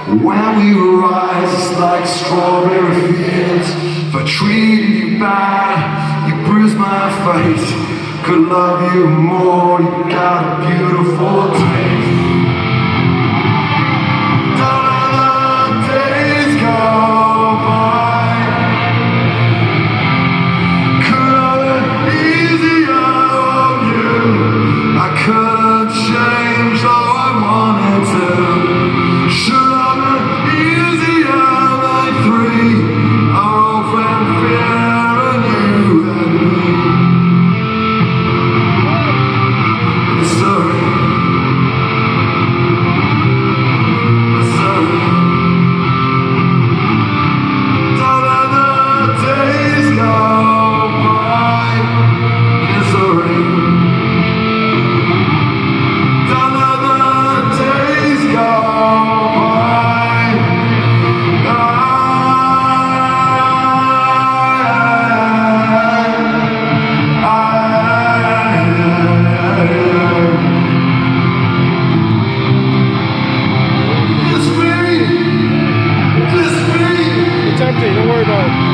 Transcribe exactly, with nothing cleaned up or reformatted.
When we rise, it's like strawberry fields. If I treated you bad, you bruised my face. Could love you more, you got a beautiful taste. Don't let the days go by. Could have been easier on you. I could change though I wanted to. Should have been easier like three. Our old friend Fear and you and me. Sorry. Sorry. Don't let the days go by. Misery. Don't let the days go by. I, I, It's empty, don't worry about it.